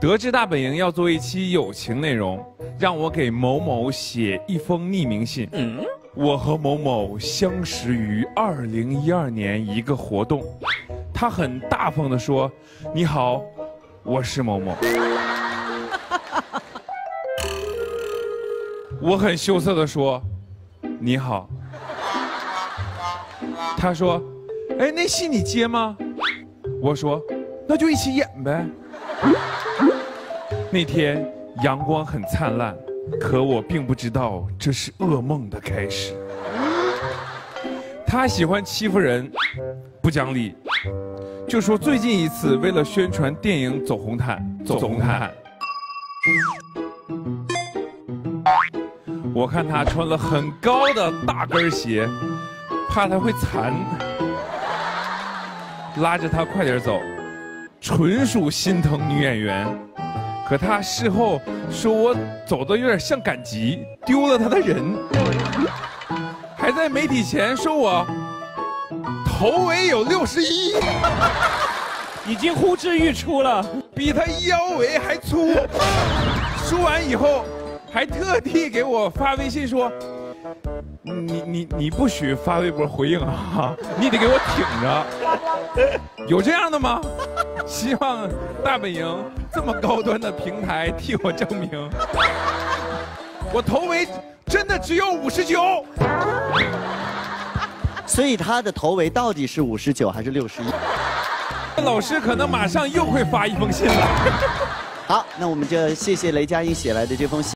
得知大本营要做一期友情内容，让我给某某写一封匿名信。我和某某相识于2012年一个活动，他很大方地说：“你好，我是某某。”我很羞涩地说：“你好。”他说：“哎，那戏你接吗？”我说：“那就一起演呗。”那天阳光很灿烂，可我并不知道这是噩梦的开始。他喜欢欺负人，不讲理，就说最近一次为了宣传电影走红毯。我看他穿了很高的大跟鞋，怕他会残，拉着他快点走，纯属心疼女演员。可他事后说我走的有点像赶集，丢了他的人，还在媒体前说我头围有61， 已经呼之欲出了， 比他腰围还粗。说完以后，还特地给我发微信说：“你不许发微博回应啊，你得给我挺着。”有这样的吗？希望大本营这么高端的平台替我证明，我头围真的只有59。 所以他的头围到底是59还是61？ 老师可能马上又会发一封信了。 好，那我们就谢谢雷佳音写来的这封信。